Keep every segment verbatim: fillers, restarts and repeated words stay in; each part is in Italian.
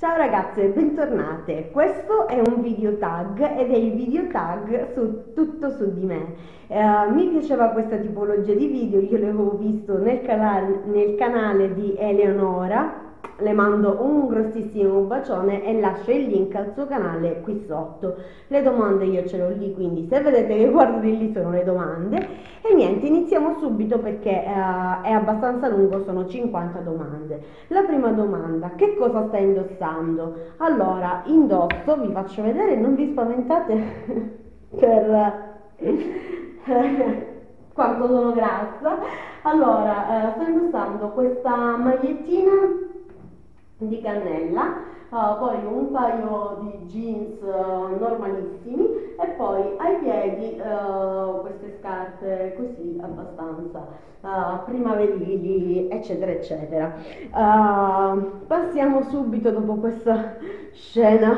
Ciao ragazze, bentornate. Questo è un video tag ed è il video tag su tutto su di me. Eh, mi piaceva questa tipologia di video, io l'avevo visto nel, canale, nel canale di Eleonora. Le mando un grossissimo bacione e lascio il link al suo canale qui sotto. Le domande io ce l'ho lì, quindi se vedete che guardo di lì sono le domande. E niente, iniziamo subito perché eh, è abbastanza lungo, sono cinquanta domande. La prima domanda: che cosa sta indossando? Allora, indosso, vi faccio vedere, non vi spaventate per quanto sono grassa. Allora, eh, sto indossando questa magliettina di cannella, uh, poi un paio di jeans uh, normalissimi e poi ai piedi uh, queste scarpe così abbastanza uh, primaverili, eccetera eccetera. Uh, passiamo subito dopo questa scena.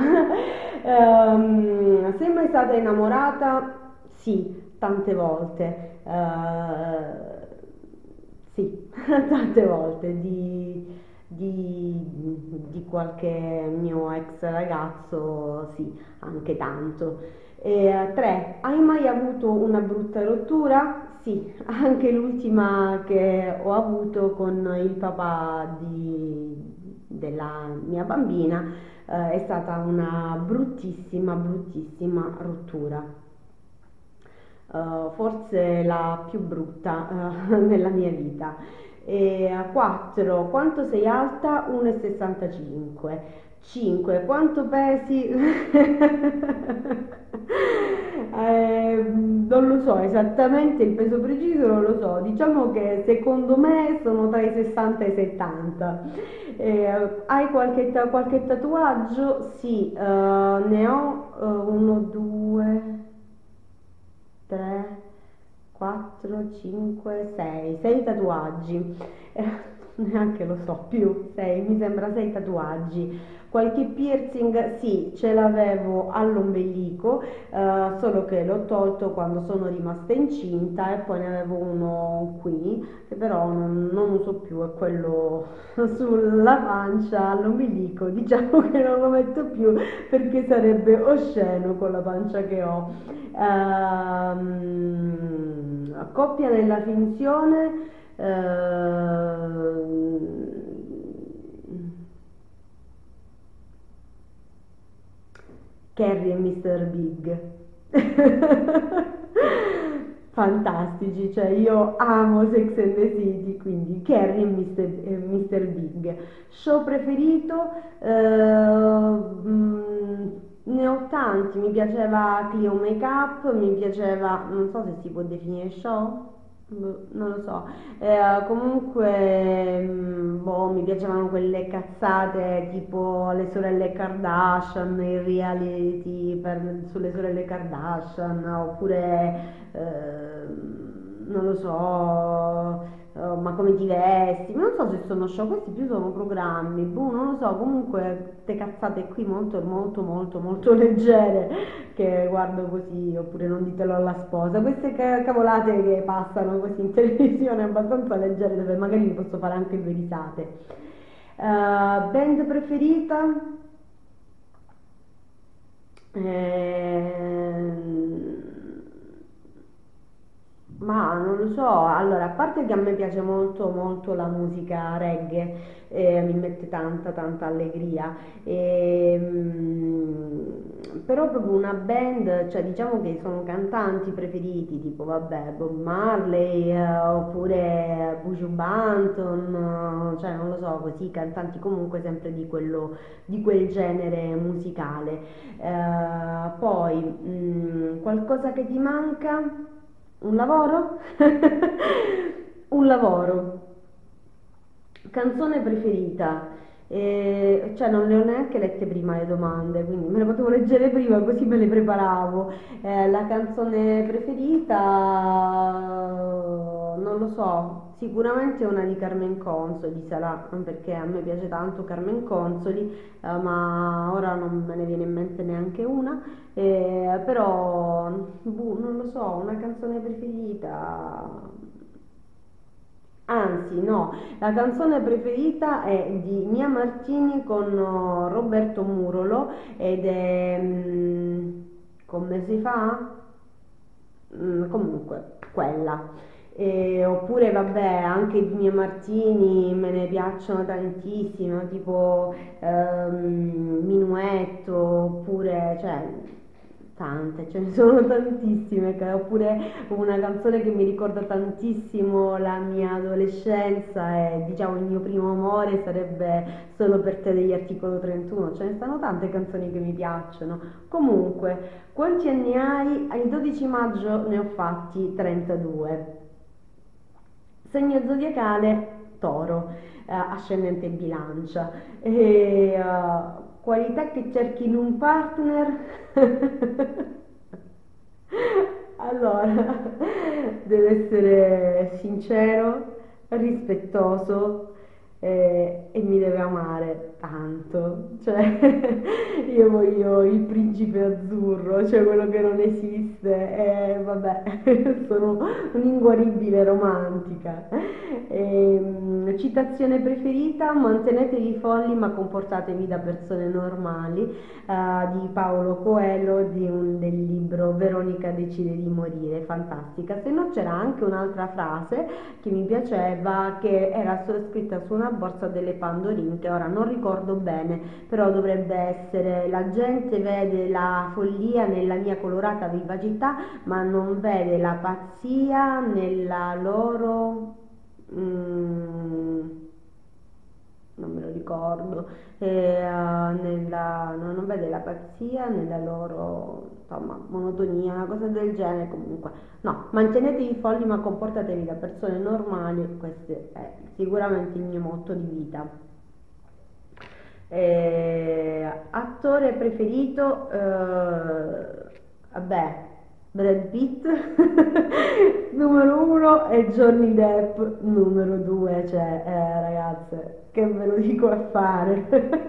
Um, sei mai stata innamorata? Sì, tante volte. Uh, sì, tante volte di di, di qualche mio ex ragazzo, sì, anche tanto. E, tre, hai mai avuto una brutta rottura? Sì, anche l'ultima che ho avuto con il papà di, della mia bambina eh, è stata una bruttissima, bruttissima rottura. Uh, forse la più brutta uh, nella mia vita. E a quattro, quanto sei alta? uno e sessantacinque. cinque, quanto pesi? Eh, non lo so esattamente il peso preciso, non lo so. Diciamo che secondo me sono tra i sessanta e i settanta. Eh, hai qualche, ta- qualche tatuaggio? Sì, eh, ne ho eh, uno, due, tre, quattro, cinque, sei, sei tatuaggi. Eh, neanche lo so più, sei, mi sembra sei tatuaggi. Qualche piercing? Sì, ce l'avevo all'ombelico, eh, solo che l'ho tolto quando sono rimasta incinta e poi ne avevo uno qui, che però non, non uso più, è quello sulla pancia all'ombelico. Diciamo che non lo metto più perché sarebbe osceno con la pancia che ho. Ehm, coppia nella finzione, ehm, Carrie e mister Big. Fantastici, cioè io amo Sex and the City, quindi Carrie e mister, e mister Big. Show preferito? Eh, mm, ne ho tanti, mi piaceva Clio Makeup, mi piaceva, non so se si può definire show, boh, non lo so. Eh, comunque, mm, boh, mi piacevano quelle cazzate tipo le sorelle Kardashian, i reality per- sulle sorelle Kardashian, oppure, ehm, non lo so, eh, ma come ti vesti? Ma non so se sono show, questi più sono programmi, boh, non lo so, comunque queste cazzate qui molto, molto, molto, molto leggere che guardo così, oppure non ditelo alla sposa, queste ca- cavolate che passano così in televisione abbastanza leggere dove magari mi posso fare anche due risate. Eh, band preferita? Ehm, ma non lo so, allora, a parte che a me piace molto molto la musica reggae, eh, mi mette tanta tanta allegria, ehm, però proprio una band, cioè diciamo che sono cantanti preferiti, tipo vabbè, Bob Marley, eh, oppure Buju Banton, eh, cioè non lo so, così, cantanti comunque sempre di quello, di quel genere musicale. Eh, poi, mm, qualcosa che ti manca? Un lavoro? Un lavoro. Canzone preferita? Eh, cioè non le ho neanche lette prima le domande, quindi me le potevo leggere prima così me le preparavo. Eh, la canzone preferita, non lo so, sicuramente una di Carmen Consoli sarà, perché a me piace tanto Carmen Consoli, eh, ma ora non me ne viene in mente neanche una. Eh, però, boh, non lo so, una canzone preferita. Anzi, no, la canzone preferita è di Mia Martini con oh, Roberto Murolo ed è mm, Come si fa? Mm, comunque, quella. E, oppure, vabbè, anche di Mia Martini me ne piacciono tantissimo, tipo ehm, Minuetto, oppure, cioè, tante, ce ne sono tantissime, che- oppure una canzone che mi ricorda tantissimo la mia adolescenza e diciamo il mio primo amore sarebbe Solo per te degli Articolo trentuno, ce ne stanno tante canzoni che mi piacciono. Comunque, quanti anni hai? Il dodici maggio ne ho fatti trentadue. Segno zodiacale Toro, eh, ascendente Bilancia. E, eh, qualità che cerchi in un partner? Allora, deve essere sincero, rispettoso eh, e mi deve amare tanto. Cioè, io voglio il principe azzurro, cioè quello che non esiste. E vabbè, sono un'inguaribile romantica. Ehm, citazione preferita: mantenetevi folli ma comportatevi da persone normali, eh, di Paolo Coelho, di un- del libro Veronica decide di morire, fantastica. Se no c'era anche un'altra frase che mi piaceva, che era solo scritta su una borsa delle Pandorine, che ora non ricordo bene, però dovrebbe essere: la gente vede la follia nella mia colorata vivacità, ma non vede la pazzia nella loro... mm, non me lo ricordo, e, eh, nella, no, non vede la pazzia nella loro, insomma, monotonia, una cosa del genere. Comunque, no, mantenetevi folli ma comportatevi da persone normali, questo è sicuramente il mio motto di vita. Eh, attore preferito, eh, vabbè, Brad Pitt numero uno e Johnny Depp numero due, cioè, eh, ragazze, che ve lo dico a fare?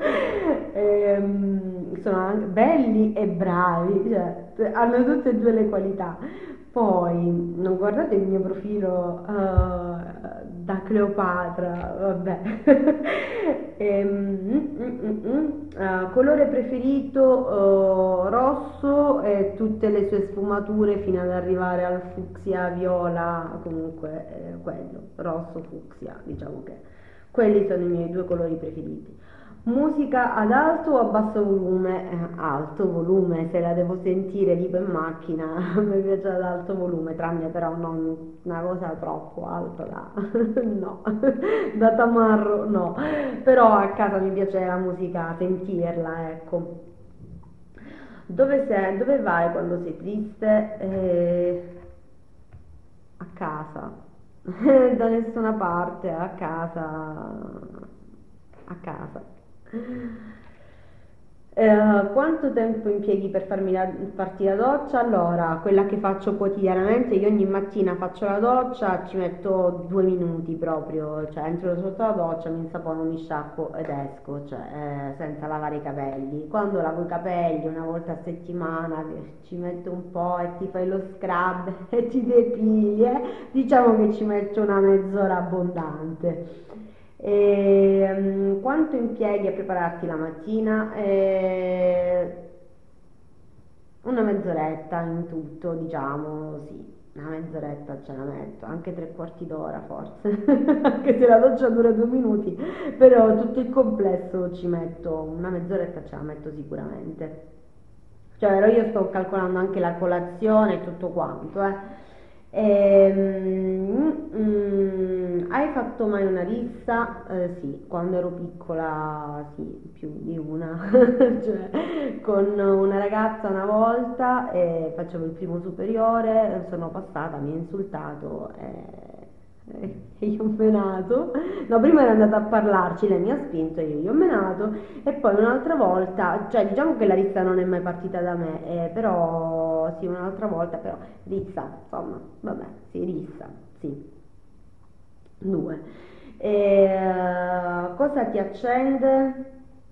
Ehm, sono anche belli e bravi, cioè, hanno tutte e due le qualità. Poi, non guardate il mio profilo eh, da Cleopatra, vabbè. Ehm, mm, mm, mm, mm. Eh, colore preferito eh, rosso e tutte le sue sfumature fino ad arrivare al fucsia, viola, comunque eh, quello, rosso, fucsia, diciamo che quelli sono i miei due colori preferiti. Musica ad alto o a basso volume? Eh, alto volume, se la devo sentire tipo in macchina, mi piace ad alto volume, tranne però non una cosa troppo alta da, no, da tamarro, no, però a casa mi piace la musica, sentirla, ecco. Dove sei, dove vai quando sei triste? Eh, a casa, da nessuna parte, a casa, a casa. Eh, quanto tempo impieghi per farmi la, farti la doccia? Allora, quella che faccio quotidianamente, io ogni mattina faccio la doccia, ci metto due minuti proprio, cioè entro sotto la doccia, mi insapono, mi sciacquo ed esco, cioè eh, senza lavare i capelli. Quando lavo i capelli una volta a settimana che ci metto un po' e ti fai lo scrub e ti depili, eh, diciamo che ci metto una mezz'ora abbondante. E, mm, quanto impieghi a prepararti la mattina? Eh, una mezz'oretta in tutto, diciamo, sì, una mezz'oretta ce la metto, anche tre quarti d'ora forse, anche se la doccia dura due minuti, però tutto il complesso ci metto, una mezz'oretta ce la metto sicuramente. Cioè, però io sto calcolando anche la colazione e tutto quanto, eh. Ehm, mm, hai fatto mai una rissa? Eh, sì, quando ero piccola, sì, più di una. Cioè, con una ragazza una volta, e facevo il primo superiore, sono passata, mi ha insultato e, e io ho menato. No, prima era andata a parlarci, lei mi ha spinto, io gli ho menato e poi un'altra volta, cioè diciamo che la rissa non è mai partita da me, eh, però sì, un'altra volta però rissa, insomma, vabbè, sì, rissa, sì, due. E, cosa ti accende?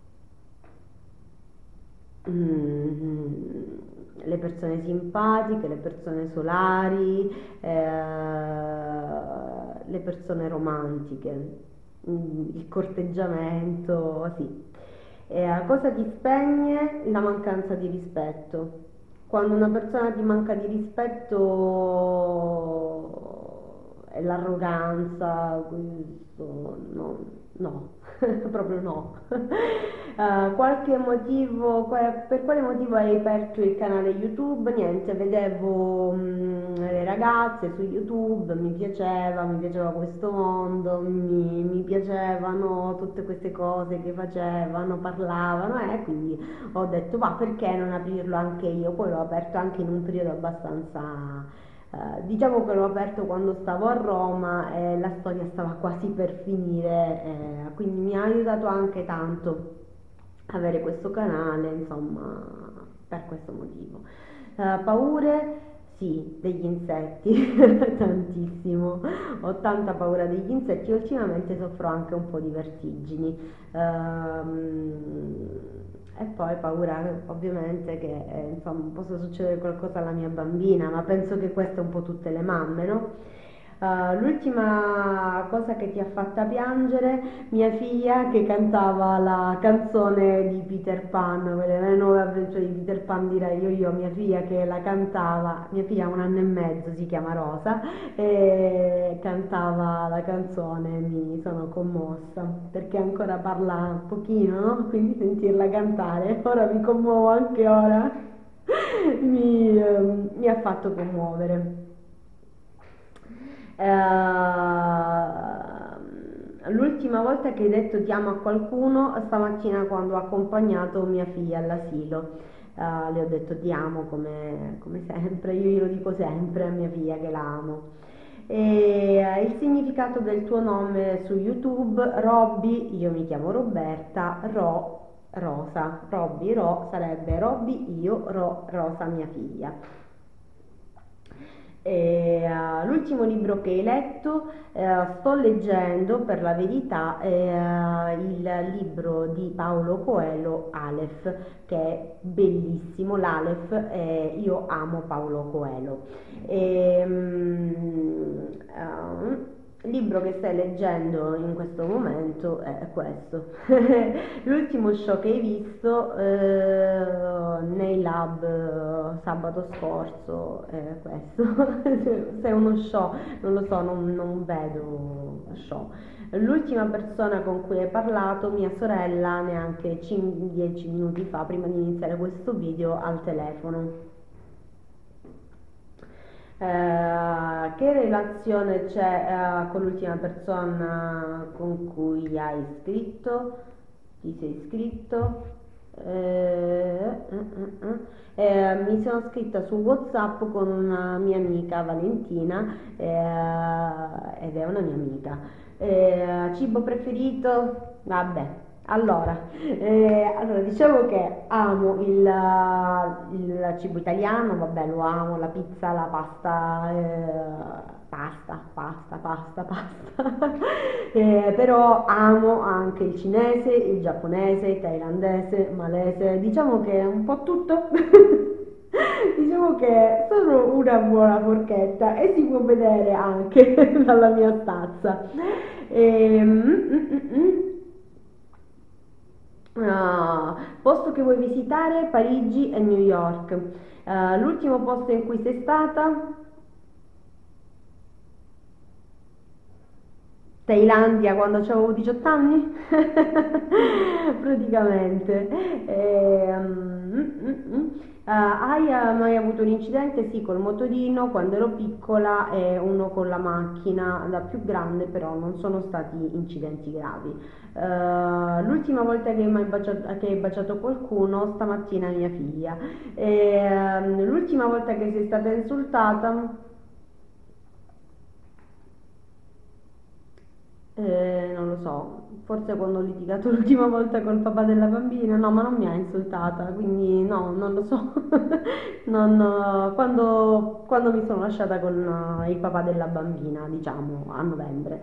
Mm, le persone simpatiche, le persone solari, eh, le persone romantiche, mm, il corteggiamento, sì. E, eh, cosa ti spegne? La mancanza di rispetto. Quando una persona ti manca di rispetto è l'arroganza, questo no, no, proprio no. Eh, qualche motivo, que- per quale motivo hai aperto il canale YouTube? Niente, vedevo mm, le ragazze su YouTube, mi piaceva, mi piaceva questo mondo, mi, mi piacevano tutte queste cose che facevano, parlavano e quindi ho detto va perché non aprirlo anche io, poi l'ho aperto anche in un periodo abbastanza eh, diciamo che l'ho aperto quando stavo a Roma e la storia stava quasi per finire, eh, quindi mi ha aiutato anche tanto avere questo canale, insomma, per questo motivo. Eh, paure? Sì, degli insetti, tantissimo. Ho tanta paura degli insetti, ultimamente soffro anche un po' di vertigini. Ehm, e poi paura ovviamente che eh, insomma, possa succedere qualcosa alla mia bambina, ma penso che queste un po' tutte le mamme, no? Uh, l'ultima cosa che ti ha fatta piangere, mia figlia che cantava la canzone di Peter Pan, quelle le nuove avventure di Peter Pan, direi io, io, mia figlia che la cantava, mia figlia ha un anno e mezzo, si chiama Rosa, e cantava la canzone, mi sono commossa, perché ancora parla un pochino, no? Quindi sentirla cantare, ora mi commuovo anche ora, mi, ehm, mi ha fatto commuovere. Eh, l'ultima volta che hai detto ti amo a qualcuno, stamattina quando ho accompagnato mia figlia all'asilo. Eh, le ho detto ti amo come, come sempre, io glielo dico sempre a mia figlia che la amo. E eh, il significato del tuo nome su YouTube, Robby, io mi chiamo Roberta, Ro, Rosa, Robby, Ro sarebbe Robby, io, Ro, Rosa, mia figlia. E, uh, l'ultimo libro che hai letto, eh, sto leggendo per la verità eh, il libro di Paolo Coelho, Aleph, che è bellissimo. L'Aleph, eh, io amo Paolo Coelho. E, mm, um, il libro che stai leggendo in questo momento è questo. L'ultimo show che hai visto eh, nei lab eh, sabato scorso è questo. Se è uno show, non lo so, non, non vedo show. L'ultima persona con cui hai parlato, mia sorella, neanche dieci minuti fa, prima di iniziare questo video, al telefono. Eh, che relazione c'è eh, con l'ultima persona con cui hai scritto? Ti sei iscritto? Eh, eh, eh, eh. Eh, mi sono scritta su WhatsApp con una mia amica Valentina eh, ed è una mia amica. Eh, cibo preferito? Vabbè, allora, eh, allora, diciamo che amo il, il cibo italiano, vabbè, lo amo, la pizza, la pasta, eh, pasta, pasta, pasta, pasta. Eh, però amo anche il cinese, il giapponese, il thailandese, malese, diciamo che è un po' tutto. Diciamo che sono una buona forchetta e si può vedere anche dalla mia tazza. Ehm, mm, mm, mm. Ah, posto che vuoi visitare, Parigi e New York. Ah, l'ultimo posto in cui sei stata? Thailandia quando avevo diciotto anni? Praticamente. Ehm, mm, mm, mm. Ah, hai eh, mai avuto un incidente? Sì, col motorino quando ero piccola e uno con la macchina da più grande, però non sono stati incidenti gravi. Eh, l'ultima volta che hai mai baciato, che hai baciato qualcuno, stamattina mia figlia. Ehm, l'ultima volta che sei stata insultata? Eh, non lo so, forse quando ho litigato l'ultima volta col papà della bambina, no, ma non mi ha insultata, quindi no, non lo so. Non, eh, quando, quando mi sono lasciata con eh, il papà della bambina, diciamo, a novembre.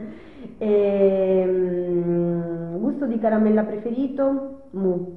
Ehm, gusto di caramella preferito? Mu.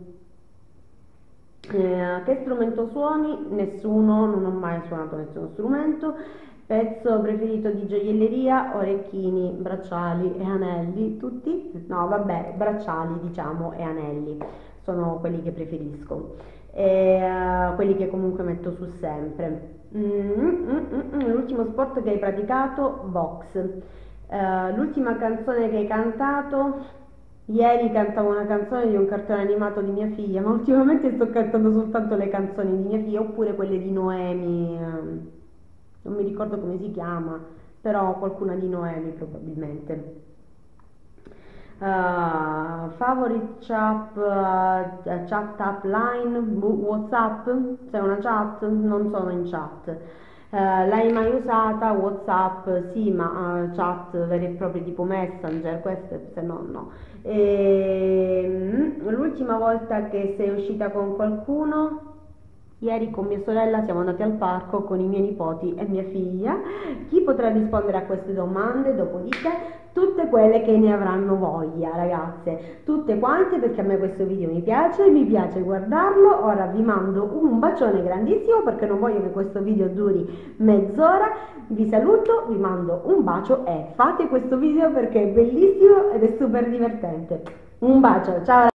Eh, che strumento suoni? Nessuno, non ho mai suonato nessuno strumento. Pezzo preferito di gioielleria, orecchini, bracciali e anelli, tutti? No, vabbè, bracciali diciamo e anelli, sono quelli che preferisco, e, eh, quelli che comunque metto su sempre. Mm, mm, mm, mm. L'ultimo sport che hai praticato? Box. Eh, l'ultima canzone che hai cantato? Ieri cantavo una canzone di un cartone animato di mia figlia, ma ultimamente sto cantando soltanto le canzoni di mia figlia oppure quelle di Noemi, ehm, non mi ricordo come si chiama, però qualcuna di Noemi probabilmente. Uh, favorite chat, uh, chat app line, WhatsApp? C'è una chat? Non sono in chat. Uh, l'hai mai usata? WhatsApp? Sì, ma uh, chat vere e proprie tipo Messenger, queste se no no. E, mm, l'ultima volta che sei uscita con qualcuno? Ieri con mia sorella siamo andati al parco con i miei nipoti e mia figlia. Chi potrà rispondere a queste domande? Dopodiché tutte quelle che ne avranno voglia, ragazze, tutte quante, perché a me questo video mi piace, mi piace guardarlo. Ora vi mando un bacione grandissimo perché non voglio che questo video duri mezz'ora. Vi saluto, vi mando un bacio e fate questo video perché è bellissimo ed è super divertente. Un bacio, ciao!